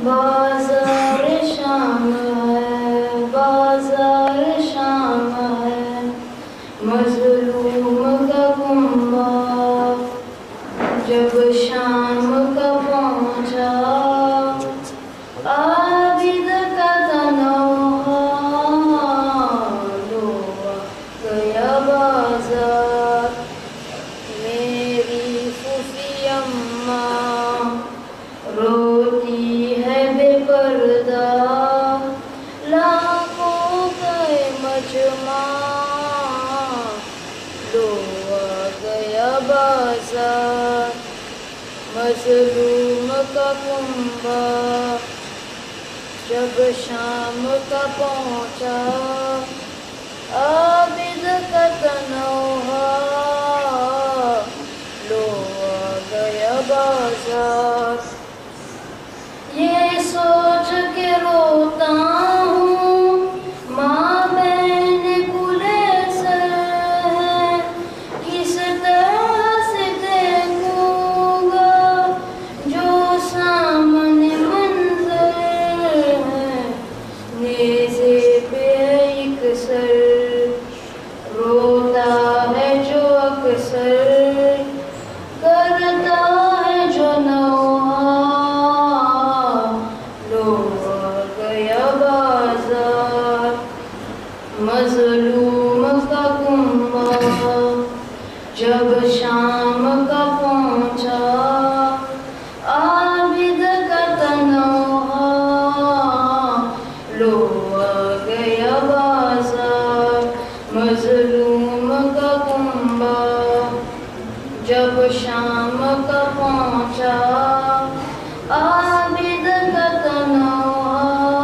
बाजार शाम है, बाजार शाम है, मजलूम का कुंबा जब शाम का पहुंचा, आबिद का तनहा लो गया बाजार। मेरी फूफी अम्मा रोती है बेपर्दा, लाखों गए मजमा लो आ गया बाजार। मजलूम का कुंबा जब शाम का पहुंचा, आबिद का तनहा लो आ गया बाजार। ये सोच के रोता हूँ माँ बहन कुले सर है, किस तरह से देखूँगा जो सामने मंजर है। नेज़े पे एक सर रोता है जो अक्सर, करता है जो नौहा लो आ गया बाजार। मजलूम का कुंबा जब शाम का पहुंचा, आबिद का तनहा लो आ गया बाजार। मजलूम का कुंबा जब शाम का पहुंचा, आबिद का तनहा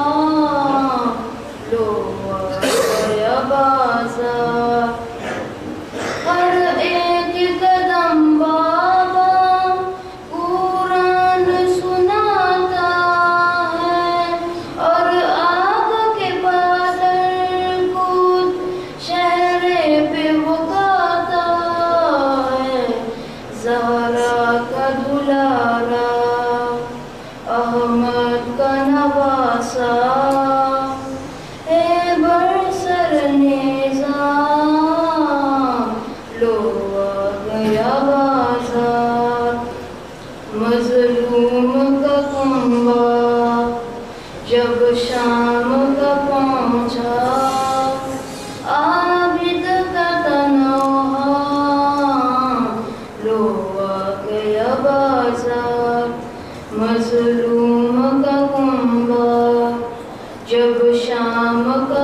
लो आ गया बाजार। हर एक कदम बाबा कुरान सुनाता है, और आग के बादल कूद शहरे पे वो गाता है। ज़हरा का दुलारा अहमद का नवासा है, बरसर नेज़ा लो आ गया बाजार। मजलूम का कुंबा जब शाम का पहुंचा, आबिद का तनहा लो आ गया बाजार। मजलूम का कुंबा जब शाम का